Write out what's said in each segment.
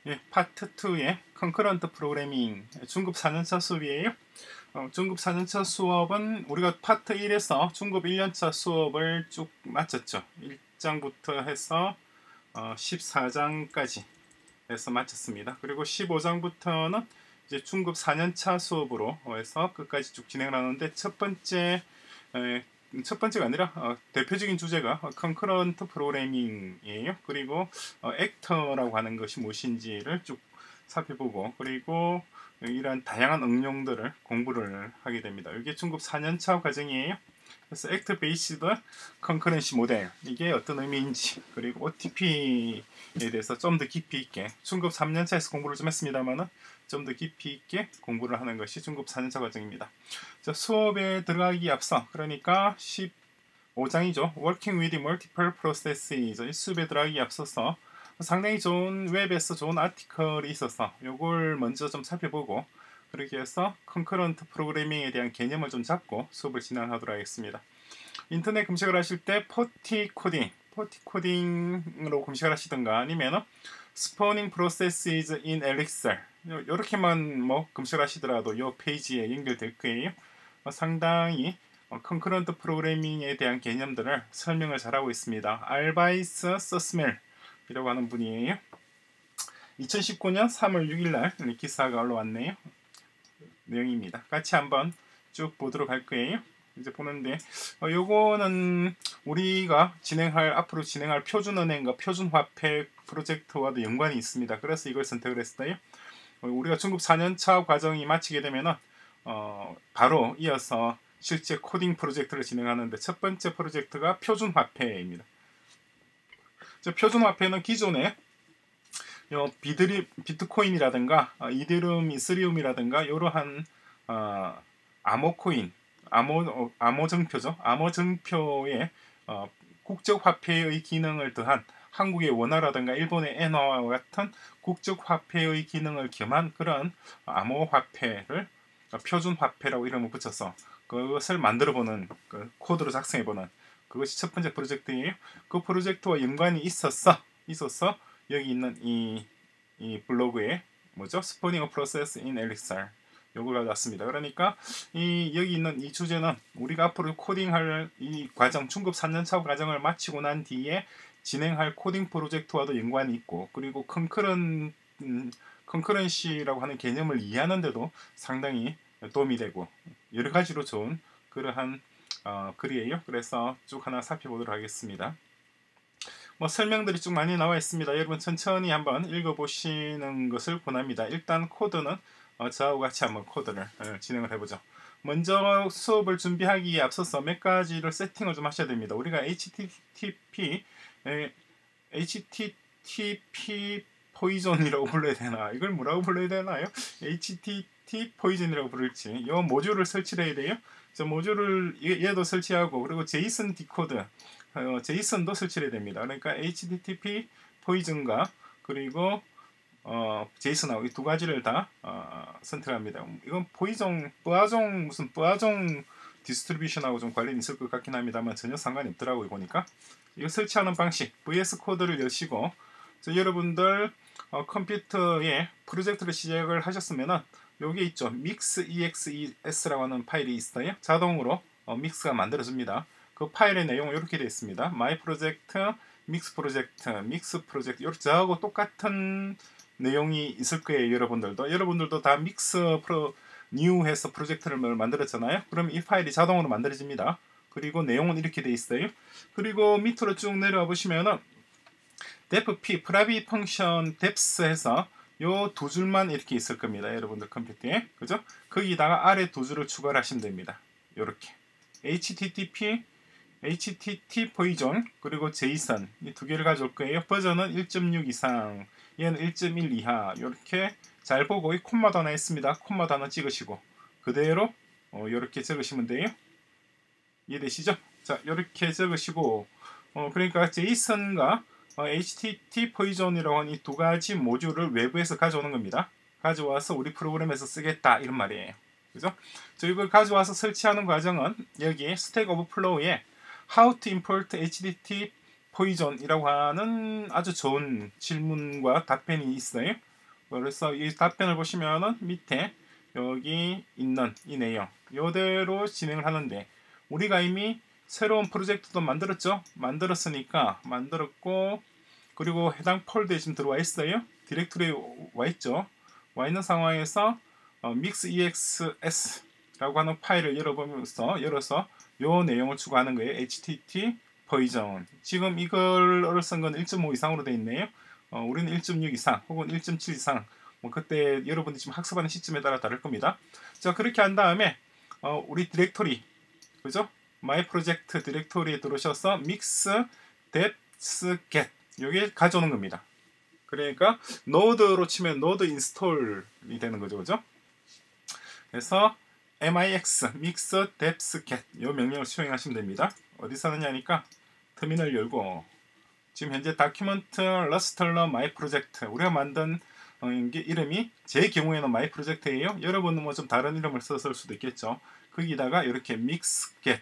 예, 파트 2의 컨커런트 프로그래밍 중급 4년차 수업이에요. 중급 4년차 수업은 우리가 파트 1에서 중급 1년차 수업을 쭉 마쳤죠. 1장부터 해서 14장까지 해서 마쳤습니다. 그리고 15장부터는 이제 중급 4년차 수업으로 해서 끝까지 쭉 진행을 하는데 첫 번째가 아니라 대표적인 주제가 컨커런트 프로그래밍이에요. 그리고 액터라고 하는 것이 무엇인지를 쭉 살펴보고 그리고 이러한 다양한 응용들을 공부를 하게 됩니다. 이게 중급 4년차 과정이에요. 그래서 액터 베이스드 컨커런시 모델 이게 어떤 의미인지 그리고 OTP에 대해서 좀 더 깊이 있게 중급 3년차에서 공부를 좀 했습니다만은 좀 더 깊이 있게 공부를 하는 것이 중급 4년차 과정입니다. 자, 수업에 들어가기 앞서 그러니까 15장이죠. Working with Multiple Processes 이 수업에 들어가기 앞서서 상당히 좋은 웹에서 좋은 아티클이 있어서 이걸 먼저 좀 살펴보고 그렇게 해서 컨커런트 프로그래밍에 대한 개념을 좀 잡고 수업을 진행하도록 하겠습니다. 인터넷 검색을 하실 때 포티 코딩으로 검색을 하시던가 아니면 Spawning Processes in Elixir 이렇게만 뭐 검색을 하시더라도 이 페이지에 연결될 거예요. 상당히 컨커런트 프로그래밍에 대한 개념들을 설명을 잘하고 있습니다. 알바이스 서스멜이라고 하는 분이에요. 2019년 3월 6일날 기사가 올라왔네요. 내용입니다. 같이 한번 쭉 보도록 할 거예요. 이제 보는데 요거는 우리가 앞으로 진행할 표준은행과 표준화폐 프로젝트와도 연관이 있습니다. 그래서 이걸 선택을 했어요. 우리가 중급 4년차 과정이 마치게 되면은 바로 이어서 실제 코딩 프로젝트를 진행하는데 첫 번째 프로젝트가 표준화폐입니다. 표준화폐는 기존에 비트코인이라든가 이더리움, 이스리움이라든가 이러한 암호코인, 암호증표죠. 암호증표의 국적화폐의 기능을 더한 한국의 원화라든가 일본의 엔화와 같은 국적화폐의 기능을 겸한 그런 암호화폐를 표준화폐라고 이름을 붙여서 그것을 만들어보는 코드로 작성해보는 그것이 첫 번째 프로젝트예요. 그 프로젝트와 연관이 있어서 여기 있는 이 블로그에 뭐죠? Spawning a Process in Elixir 요걸 가져왔습니다. 그러니까 여기 있는 이 주제는 우리가 앞으로 코딩할 이 과정 중급 3년차 과정을 마치고 난 뒤에 진행할 코딩 프로젝트와도 연관이 있고 그리고 컨커런시라고 하는 개념을 이해하는데도 상당히 도움이 되고 여러 가지로 좋은 그러한 글이에요. 그래서 쭉 하나 살펴보도록 하겠습니다. 설명들이 쭉 많이 나와 있습니다. 여러분 천천히 한번 읽어보시는 것을 권합니다. 일단 코드는 저하고 같이 한번 코드를 진행을 해보죠. 먼저 수업을 준비하기에 앞서서 몇 가지를 세팅을 좀 하셔야 됩니다. 우리가 HTTP 포이존이라고 불러야 되나? 이걸 뭐라고 불러야 되나요? HTTP 포이존이라고 부를지 이 모듈을 설치를 해야 돼요. 저 모듈을 얘도 설치하고 그리고 제이슨 디코드 제이슨도 설치해야 됩니다. 그러니까 HTTP 포이즌과 그리고 제이슨하고 이 두 가지를 다 선택합니다. 이건 뿌아종 무슨 뿌아종 디스트리뷰션하고 좀 관련이 있을 것 같긴 합니다만 전혀 상관이 없더라고요. 보니까 이거 설치하는 방식 VS 코드를 여시고 여러분들 컴퓨터에 프로젝트를 시작을 하셨으면은 여기 있죠. mixexes라고 하는 파일이 있어요. 자동으로 믹스가 만들어집니다. 그 파일의 내용은 이렇게 되어 있습니다. my project, mix project, mix project 이렇게 저하고 똑같은 내용이 있을 거예요. 여러분들도 다 mix new 해서 프로젝트를 만들었잖아요. 그럼 이 파일이 자동으로 만들어집니다. 그리고 내용은 이렇게 되어 있어요. 그리고 밑으로 쭉 내려와 보시면은 def private function depth 해서 요 두 줄만 이렇게 있을 겁니다. 여러분들 컴퓨터에 그죠? 거기다가 아래 두 줄을 추가를 하시면 됩니다. 요렇게 HTTP 포이존 그리고 JSON 이 두 개를 가져올 거예요. 버전은 1.6 이상 얘는 1.1 이하 이렇게 잘 보고 이 콤마도 하나 있습니다. 콤마도 하나 찍으시고 그대로 이렇게 적으시면 돼요. 이해되시죠? 자 이렇게 적으시고 그러니까 JSON과 HTTP 포이존이라고 하는 이 두 가지 모듈을 외부에서 가져오는 겁니다. 가져와서 우리 프로그램에서 쓰겠다 이런 말이에요. 그죠? 이걸 가져와서 설치하는 과정은 여기 스택 오버플로우에 How to import HTTP poison이라고 하는 아주 좋은 질문과 답변이 있어요. 그래서 이 답변을 보시면은 밑에 여기 있는 이 내용 이대로 진행을 하는데 우리가 이미 새로운 프로젝트도 만들었죠. 만들었고 그리고 해당 폴더에 지금 들어와 있어요. 디렉토리에 와 있죠. 와 있는 상황에서 mixexs라고 하는 파일을 열어서 요 내용을 추가하는 거예요. http 버전. 지금 이걸 쓴 건 1.5 이상으로 되어 있네요. 우리는 1.6 이상 혹은 1.7 이상 뭐 그때 여러분들이 지금 학습하는 시점에 따라 다를 겁니다. 자, 그렇게 한 다음에 우리 디렉토리 그죠? 마이 프로젝트 디렉토리에 들어오셔서 mix deps get 요게 가져오는 겁니다. 그러니까 노드로 치면 노드 인스톨이 되는 거죠. 그죠? 그래서 mix mix deps get 요 명령을 수행하시면 됩니다. 어디서 하느냐니까 터미널 열고 지금 현재 다큐멘트 러스털러 마이 프로젝트 우리가 만든 게 이름이 제 경우에는 마이 프로젝트예요. 여러분은 뭐 좀 다른 이름을 썼을 수도 있겠죠. 거기다가 이렇게 mix get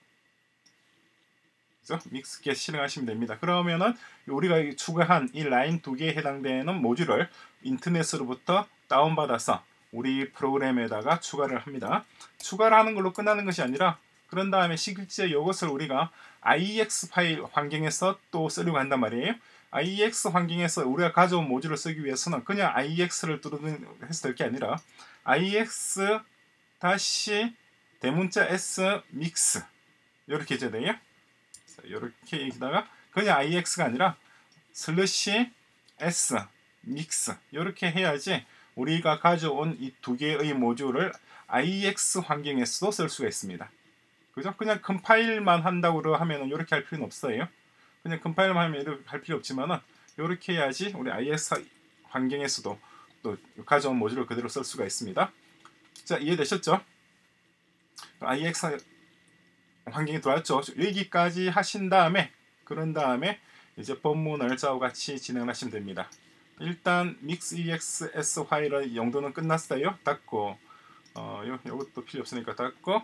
믹스 get 실행하시면 됩니다. 그러면은 우리가 추가한 이 라인 두 개에 해당되는 모듈을 인터넷으로부터 다운받아서 우리 프로그램에다가 추가를 합니다. 추가를 하는 걸로 끝나는 것이 아니라 그런 다음에 실제 이것을 우리가 IEX 파일 환경에서 또 쓰려고 한단 말이에요. IEX 환경에서 우리가 가져온 모듈을 쓰기 위해서는 그냥 IEX를 해서 될 게 아니라 IEX 다시 대문자 S 믹스 이렇게 해줘야 돼요. 이렇게 여기다가 그냥 IX가 아니라 슬래시 S 믹스 이렇게 해야지 우리가 가져온 이 두 개의 모듈을 IEX 환경에서도 쓸 수가 있습니다. 그죠? 그냥 컴파일만 한다고 하면은 이렇게 할 필요는 없어요. 그냥 컴파일만 하면 이렇게 할 필요 없지만은 이렇게 해야지 우리 IEX 환경에서도 또 가져온 모듈을 그대로 쓸 수가 있습니다. 자, 이해되셨죠? IEX 환경이 들어왔죠. 여기까지 하신 다음에 그런 다음에 이제 본문을 저와 같이 진행하시면 됩니다. 일단 mixexs 파일의 용도는 끝났어요. 닫고 요것도 필요 없으니까 닫고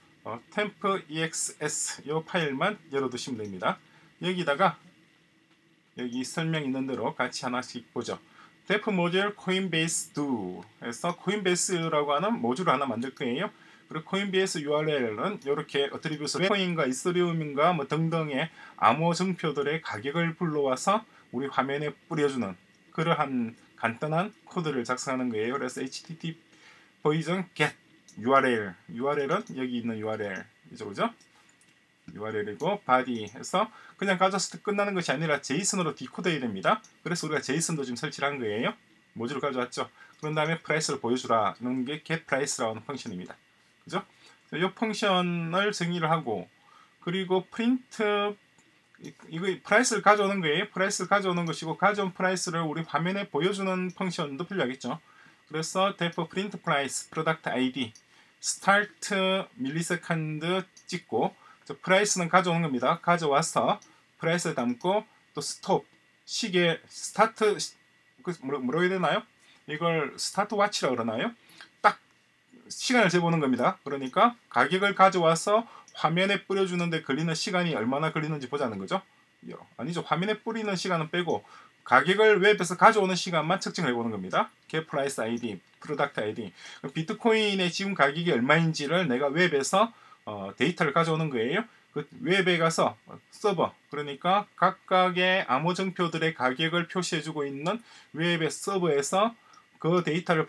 tempexs 요 파일만 열어두시면 됩니다. 여기다가 여기 설명 있는 대로 같이 하나씩 보죠. def 모듈 coinbase do 해서 coinbase라고 하는 모듈을 하나 만들 거예요. 그리고 코인베이스 URL은 이렇게 어트리뷰트 코인과 이더리움인가 뭐 등등의 암호 증표들의 가격을 불러와서 우리 화면에 뿌려주는 그러한 간단한 코드를 작성하는 거예요. 그래서 http 버전 get URL은 여기 있는 URL이죠, 그죠? URL이고 body 해서 그냥 가져왔을 때 끝나는 것이 아니라 JSON으로 디코드해야 됩니다. 그래서 우리가 JSON도 지금 설치를 한 거예요. 모듈을 가져왔죠. 그런 다음에 프라이스를 보여주라. 이런 게 getPrice라는 펑션입니다. 그죠? 이 펑션을 정의를 하고 그리고 프린트 이거 프라이스를 가져오는 거예요. 프라이스를 가져오는 것이고 가져온 프라이스를 우리 화면에 보여주는 펑션도 필요하겠죠. 그래서 def print price product ID start 밀리세컨드 찍고 프라이스는 가져오는 겁니다. 가져와서 프라이스를 담고 또 스톱 시계 스타트 뭐라고 해야 되나요? 이걸 스타트 와치라고 그러나요? 딱 시간을 재보는 겁니다. 그러니까 가격을 가져와서 화면에 뿌려주는데 걸리는 시간이 얼마나 걸리는지 보자는 거죠. 아니죠. 화면에 뿌리는 시간은 빼고 가격을 웹에서 가져오는 시간만 측정을 해보는 겁니다. get price ID, product ID. 비트코인의 지금 가격이 얼마인지를 내가 웹에서 데이터를 가져오는 거예요. 그 웹에 가서 서버, 그러니까 각각의 암호증표들의 가격을 표시해주고 있는 웹의 서버에서 그 데이터를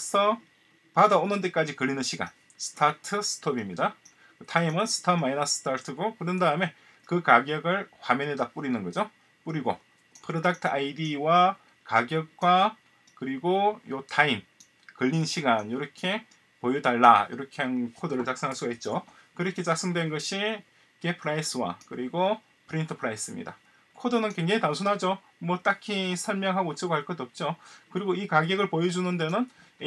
받아오는 데까지 걸리는 시간, 스타트, 스톱입니다. 타임은 스타트 마이너스 스타트고, 그런 다음에 그 가격을 화면에다 뿌리는 거죠. 뿌리고 프로덕트 아이디와 가격과 그리고 요 타임, 걸린 시간 이렇게 보여달라, 이렇게 한 코드를 작성할 수가 있죠. 그렇게 작성된 것이 get price와 그리고 print price입니다. 코드는 굉장히 단순하죠. 뭐 딱히 설명하고 어쩌고 할 것도 없죠. 그리고 이 가격을 보여주는 데는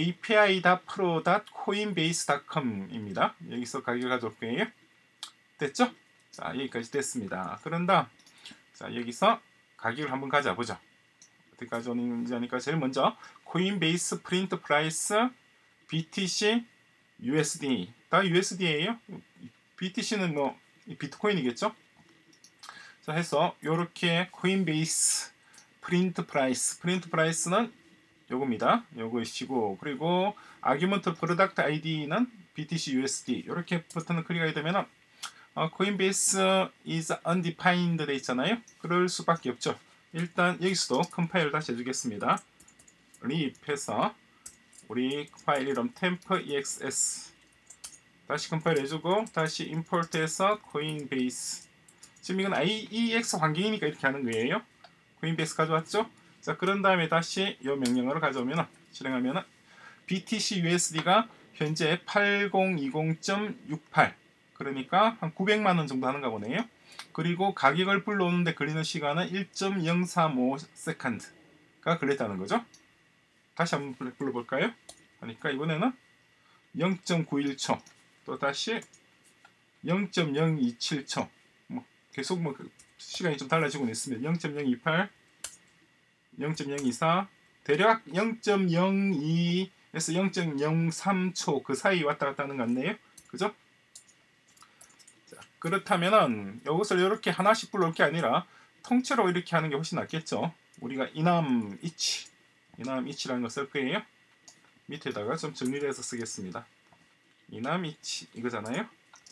api.pro.coinbase.com입니다. 여기서 가격을 가져올 거예요. 됐죠? 자, 여기까지 됐습니다. 그런 다음 자, 여기서 가격을 한번 가져보죠. 어떻게 가져오는지 하니까 제일 먼저 코인베이스 프린트 프라이스 BTC USD 다 USD예요. BTC는 뭐 비트코인이겠죠. 자, 해서 이렇게 코인베이스 프린트 프라이스는 요겁니다. 요거이시고, 그리고 아규먼트 프로덕트 아이디는 BTC USD 이렇게 버튼을 클릭하게 되면은 코인베이스 is undefined 돼 있잖아요. 그럴 수밖에 없죠. 일단 여기서도 컴파일을 다시 해주겠습니다. 리입해서 우리 파일 이름 temp.exs 다시 컴파일 해주고 다시 임포트해서 코인베이스. 지금 이건 IEX 환경이니까 이렇게 하는 거예요. 코인베이스 가져왔죠. 자, 그런 다음에 다시 이 명령어를 가져오면 실행하면 BTC USD가 현재 8020.68 그러니까 한 900만원 정도 하는가 보네요. 그리고 가격을 불러오는데 걸리는 시간은 1.035세컨드가 걸렸다는 거죠. 다시 한번 불러볼까요? 하니까 이번에는 0.91초 또 다시 0.027초 계속 시간이 좀 달라지고 있습니다. 0.028 0.024 대략 0.02에서 0.03초 그 사이 왔다 갔다 하는 것 같네요. 그죠? 자, 그렇다면은 이것을 이렇게 하나씩 불러올 게 아니라 통째로 이렇게 하는 게 훨씬 낫겠죠. 우리가 이남이치라는 거 쓸 거예요. 밑에다가 좀 정리를 해서 쓰겠습니다. 이남이치 이거잖아요.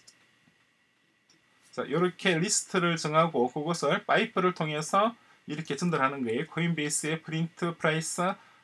자, 이렇게 리스트를 정하고 그것을 파이프를 통해서 이렇게 전달하는 거예요. 코인베이스의 프린트 프라이스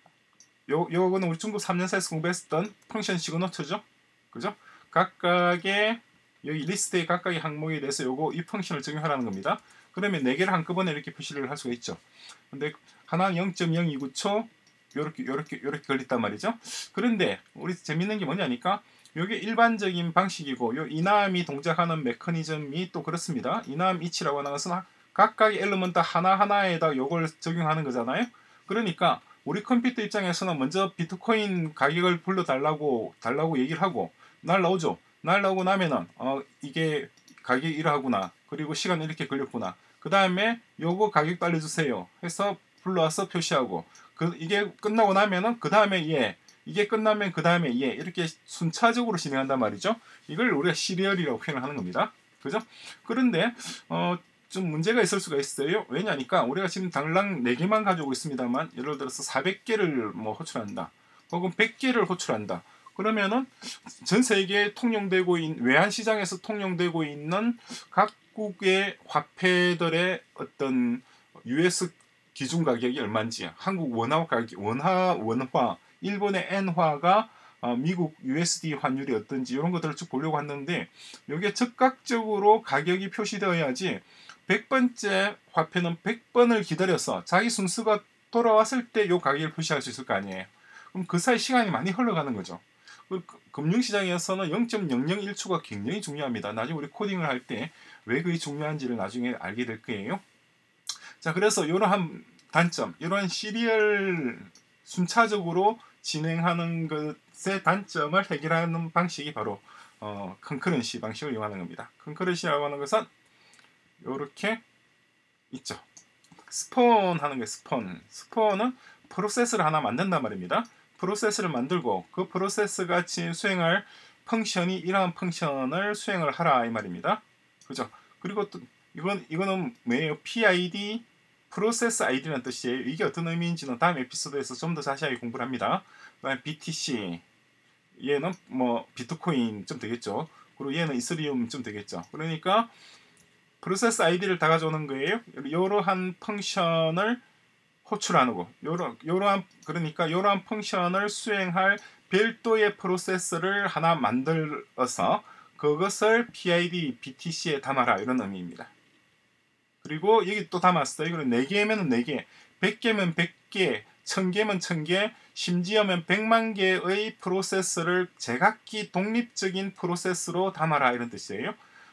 요거는 우리 중국 3년사에서 공부했었던 펑션 시그너처죠. 그죠? 각각의 여기 리스트의 각각의 항목에 대해서 이 펑션을 적용하라는 겁니다. 그러면 4개를 한꺼번에 이렇게 표시를 할 수가 있죠. 근데 하나 0.029초 요렇게 걸렸단 말이죠. 그런데 우리 재밌는 게 뭐냐니까 이게 일반적인 방식이고 요 이남이 동작하는 메커니즘이 또 그렇습니다. 이남 이치라고 하는 것은 각각의 엘리먼트 하나하나에다 요걸 적용하는 거잖아요. 그러니까 우리 컴퓨터 입장에서는 먼저 비트코인 가격을 불러달라고 얘기를 하고 날라오죠. 날라오고 나면은 이게 가격이 이러하구나. 그리고 시간 이렇게 걸렸구나. 그 다음에 요거 가격 알려주세요. 해서 불러와서 표시하고 이게 끝나고 나면은 그 다음에 이게 끝나면 그 다음에 이렇게 순차적으로 진행한단 말이죠. 이걸 우리가 시리얼이라고 표현을 하는 겁니다. 그죠? 그런데 좀 문제가 있을 수가 있어요. 왜냐니까 우리가 지금 당장 4개만 가지고 있습니다만 예를 들어서 400개를 호출한다. 혹은 100개를 호출한다. 그러면은 전 세계에 통용되고 있는 외환 시장에서 통용되고 있는 각국의 화폐들의 어떤 US 기준 가격이 얼마인지, 한국 원화 가격, 원화, 일본의 엔화가 미국 USD 환율이 어떤지 이런 것들을 쭉 보려고 했는데 이게 즉각적으로 가격이 표시되어야지 100번째 화폐는 100번을 기다려서 자기 순서가 돌아왔을 때 이 가격을 표시할 수 있을 거 아니에요. 그럼 그 사이 시간이 많이 흘러가는 거죠. 금융시장에서는 0.001초가 굉장히 중요합니다. 나중에 우리 코딩을 할 때 왜 그게 중요한지를 나중에 알게 될 거예요. 자, 그래서 이러한 단점, 이러한 시리얼 순차적으로 진행하는 것의 단점을 해결하는 방식이 바로 컨커런시 방식을 이용하는 겁니다. 컨커런시라고 하는 것은 이렇게 있죠. 스폰 하는 게 스폰은 프로세스를 하나 만든단 말입니다. 프로세스를 만들고 그 프로세스가 수행할 펑션이 이러한 펑션을 수행을 하라 이 말입니다. 그죠? 그리고 또 이거는 뭐예요? PID 프로세스 아이디라는 뜻이에요. 이게 어떤 의미인지는 다음 에피소드에서 좀 더 자세하게 공부를 합니다. 그다음에 BTC 얘는 비트코인 좀 되겠죠. 그리고 얘는 이더리움 좀 되겠죠. 그러니까 프로세스 아이디를 다 가져오는 거예요. 이러한 펑션을 호출하는 거. 그러니까 이러한 펑션을 수행할 별도의 프로세스를 하나 만들어서 그것을 PID, BTC에 담아라 이런 의미입니다. 그리고 여기 또 담았어요. 이거는 4개면 4개, 100개면 100개, 1000개면 1000개, 심지어면 100만 개의 프로세스를 제각기 독립적인 프로세스로 담아라 이런 뜻이에요.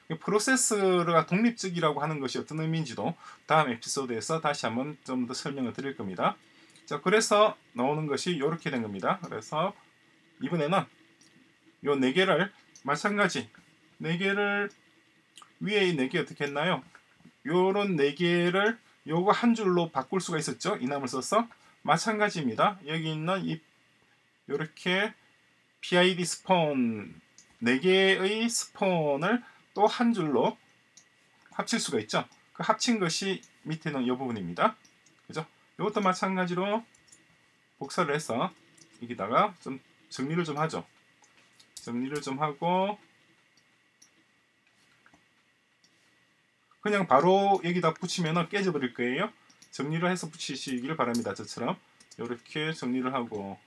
프로세스가 독립적이라고 하는 것이 어떤 의미인지도 다음 에피소드에서 다시 한번 좀 더 설명을 드릴 겁니다. 자, 그래서 나오는 것이 이렇게 된 겁니다. 그래서 이번에는 요 4개를 마찬가지 4개를 위에 이 4개 어떻게 했나요? 요런 4개를 요거 한 줄로 바꿀 수가 있었죠. 이남을 써서 마찬가지입니다. 여기 있는 요렇게 PID 스폰 4개의 스폰을 또 한 줄로 합칠 수가 있죠. 그 합친 것이 밑에는 이 부분입니다. 그죠? 이것도 마찬가지로 복사를 해서 여기다가 좀 정리를 좀 하죠. 정리를 좀 하고 그냥 바로 여기다 붙이면 깨져버릴 거예요. 정리를 해서 붙이시길 바랍니다. 저처럼 이렇게 정리를 하고,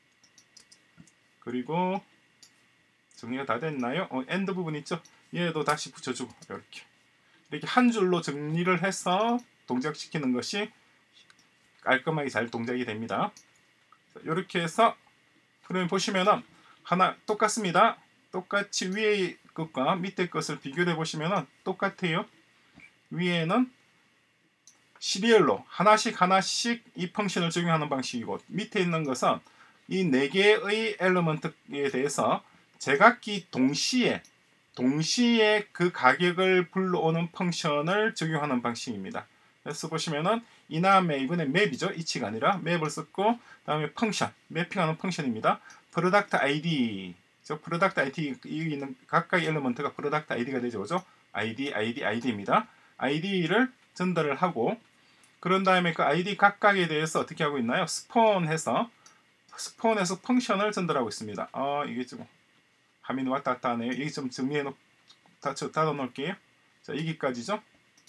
그리고 정리가 다 됐나요? 엔드 부분 있죠? 얘도 다시 붙여주고, 이렇게 한 줄로 정리를 해서 동작시키는 것이 깔끔하게 잘 동작이 됩니다. 이렇게 해서 그러면 보시면은 하나 똑같습니다. 똑같이 위에 것과 밑에 것을 비교해 보시면은 똑같아요. 위에는 시리얼로 하나씩 이 펑션을 적용하는 방식이고, 밑에 있는 것은 이 4개의 엘리먼트에 대해서 제각기 동시에 그 가격을 불러오는 펑션을 적용하는 방식입니다. 그래서 보시면은 이남에 이번에 맵이죠. 이치가 아니라 맵을 썼고, 다음에 펑션, 매핑하는 펑션입니다. 프로덕트 아이디, 프로덕트 아이디 있는 각각의 엘리먼트가 프로덕트 아이디가 되죠. 그죠? 아이디입니다. 아이디를 전달을 하고, 그런 다음에 그 아이디 각각에 대해서 어떻게 하고 있나요? 스폰해서 펑션을 전달하고 있습니다. 이게 좀 화면이 왔다 갔다 하네요. 여기 좀 정리해 닫아 놓을게요. 자, 여기까지죠.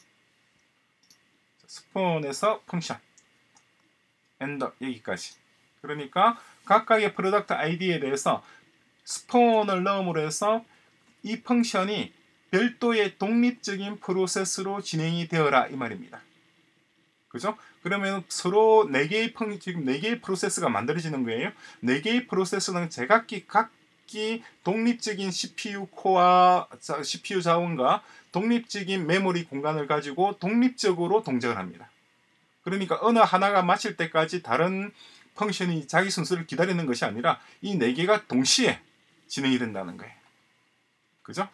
스폰에서 펑션 엔더 여기까지. 그러니까 각각의 프로덕트 아이디에 대해서 스폰을 넣음으로 해서 이 펑션이 별도의 독립적인 프로세스로 진행이 되어라 이 말입니다. 그죠? 그러면 서로 4개의 지금 4개의 프로세스가 만들어지는 거예요. 4개의 프로세스는 각기 독립적인 CPU 코어와 CPU 자원과 독립적인 메모리 공간을 가지고 독립적으로 동작을 합니다. 그러니까 어느 하나가 마칠 때까지 다른 펑션이 자기 순서를 기다리는 것이 아니라 이 4개가 동시에 진행이 된다는 거예요. 그죠?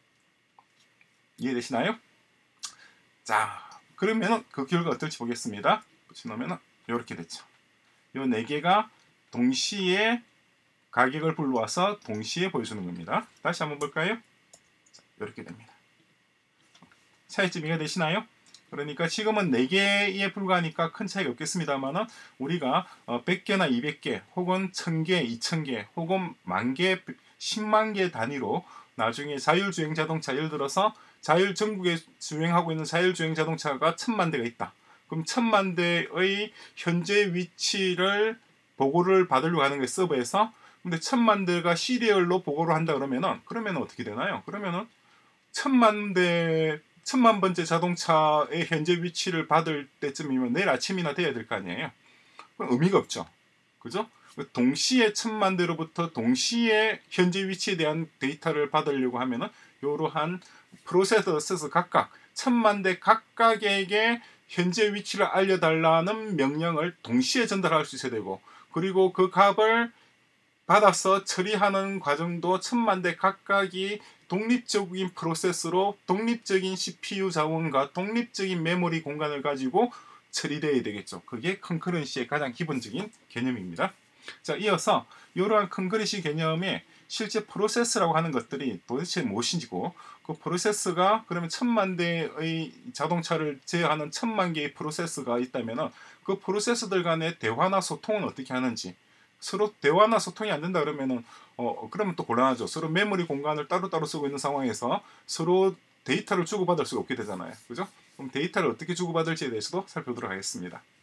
이해되시나요? 자, 그러면 그 결과 어떨지 보겠습니다. 붙여놓으면 이렇게 됐죠. 이 4개가 동시에 가격을 불러와서 동시에 보여주는 겁니다. 다시 한번 볼까요? 자, 이렇게 됩니다. 차이점 이해되시나요? 그러니까 지금은 4개에 불과하니까 큰 차이가 없겠습니다만 우리가 100개나 200개 혹은 1000개, 2000개 혹은 10,000개, 10만 개 단위로 나중에 자율주행 자동차, 예를 들어서 전국에 주행하고 있는 자율주행 자동차가 1000만 대가 있다. 그럼 1000만 대의 현재 위치를 보고를 받으려고 하는 게 서버에서, 근데 1000만 대가 시리얼로 보고를 한다 그러면 어떻게 되나요? 그러면은 1000만 번째 자동차의 현재 위치를 받을 때쯤이면 내일 아침이나 돼야 될 거 아니에요. 그럼 의미가 없죠. 그죠? 동시에 1000만 대로부터 동시에 현재 위치에 대한 데이터를 받으려고 하면은 이러한 프로세서에서 각각 1000만 대 각각에게 현재 위치를 알려달라는 명령을 동시에 전달할 수 있어야 되고, 그리고 그 값을 받아서 처리하는 과정도 1000만 대 각각이 독립적인 프로세스로 독립적인 CPU 자원과 독립적인 메모리 공간을 가지고 처리되어야 되겠죠. 그게 컨커런시의 가장 기본적인 개념입니다. 자, 이어서 이러한 컨커런시 개념의 실제 프로세스라고 하는 것들이 도대체 무엇인지고, 그 프로세스가 그러면 1000만 대의 자동차를 제어하는 1000만 개의 프로세스가 있다면 그 프로세스들 간의 대화나 소통은 어떻게 하는지, 서로 대화나 소통이 안 된다 그러면은 그러면 또 곤란하죠. 서로 메모리 공간을 따로따로 쓰고 있는 상황에서 서로 데이터를 주고받을 수가 없게 되잖아요. 그죠? 그럼 데이터를 어떻게 주고받을지에 대해서도 살펴보도록 하겠습니다.